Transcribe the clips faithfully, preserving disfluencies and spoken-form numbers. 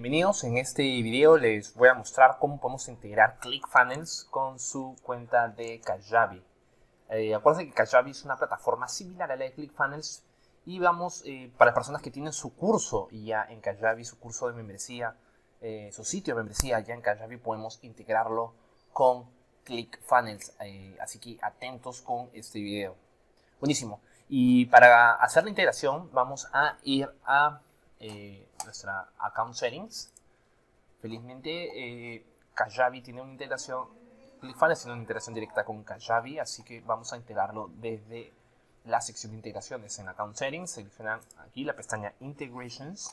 Bienvenidos. En este video les voy a mostrar cómo podemos integrar ClickFunnels con su cuenta de Kajabi. Eh, acuérdense que Kajabi es una plataforma similar a la de ClickFunnels y vamos, eh, para las personas que tienen su curso ya en Kajabi, su curso de membresía, eh, su sitio de membresía ya en Kajabi, podemos integrarlo con ClickFunnels. Eh, así que atentos con este video. Buenísimo. Y para hacer la integración vamos a ir a eh, nuestra account settings. Felizmente eh, Kajabi tiene una integración, ClickFunnels tiene una integración directa con Kajabi, así que vamos a integrarlo desde la sección de integraciones. En account settings seleccionan aquí la pestaña integrations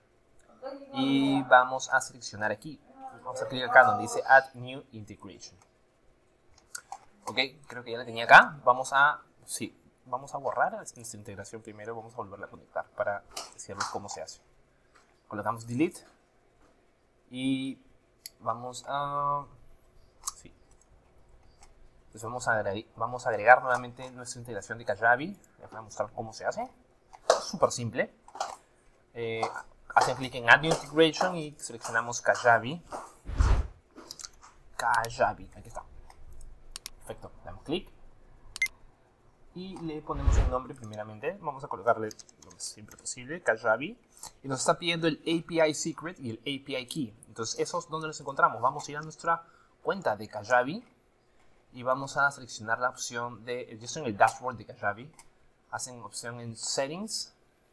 y vamos a seleccionar aquí, vamos a clicar acá donde dice add new integration. Ok, creo que ya la tenía acá. Vamos a, sí, vamos a borrar esta integración primero, vamos a volverla a conectar para decirles cómo se hace. Colocamos delete y vamos a, sí, pues vamos a agregar, vamos a agregar nuevamente nuestra integración de Kajabi. Les voy a mostrar cómo se hace. Súper simple. Eh, hacen clic en add new integration y seleccionamos Kajabi. Kajabi, aquí está. Perfecto, damos clic y le ponemos un nombre primeramente. Vamos a colocarle lo más simple posible, Kajabi. Y nos está pidiendo el A P I secret y el A P I key. Entonces, ¿esos dónde los encontramos? Vamos a ir a nuestra cuenta de Kajabi y vamos a seleccionar la opción de, yo estoy en el dashboard de Kajabi. Hacen opción en settings.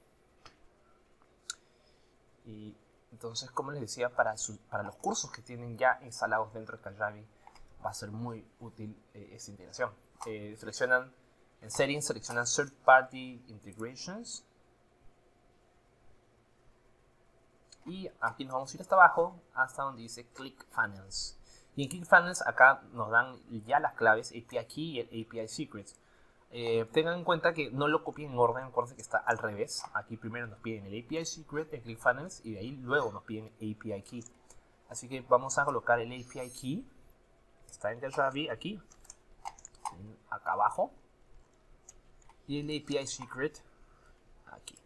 Y entonces, como les decía, para, su, para los cursos que tienen ya instalados dentro de Kajabi, va a ser muy útil eh, esta integración. Eh, seleccionan en Settings, seleccionan Third Party Integrations. Y aquí nos vamos a ir hasta abajo, hasta donde dice ClickFunnels. Y en ClickFunnels acá nos dan ya las claves A P I Key y el A P I Secret. Eh, tengan en cuenta que no lo copien en orden, acuérdense que está al revés. Aquí primero nos piden el A P I Secret en ClickFunnels y de ahí luego nos piden A P I Key. Así que vamos a colocar el A P I Key. Está en Kajabi aquí, acá abajo, y el A P I secret aquí.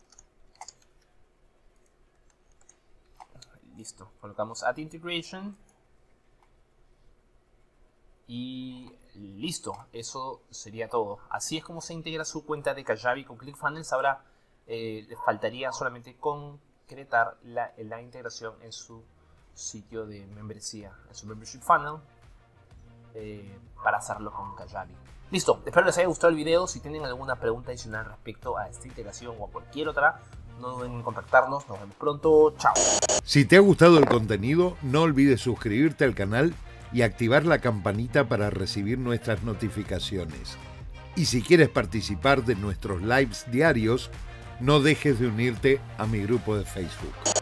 Listo, colocamos add integration y listo, eso sería todo. Así es como se integra su cuenta de Kajabi con ClickFunnels. Ahora eh, les faltaría solamente concretar la, la integración en su sitio de membresía, en su membership funnel. Eh, para hacerlo con Kajabi. Listo, espero les haya gustado el video. Si tienen alguna pregunta adicional respecto a esta integración o a cualquier otra, no duden en contactarnos. Nos vemos pronto, chao. Si te ha gustado el contenido, no olvides suscribirte al canal y activar la campanita para recibir nuestras notificaciones. Y si quieres participar de nuestros lives diarios, no dejes de unirte a mi grupo de Facebook.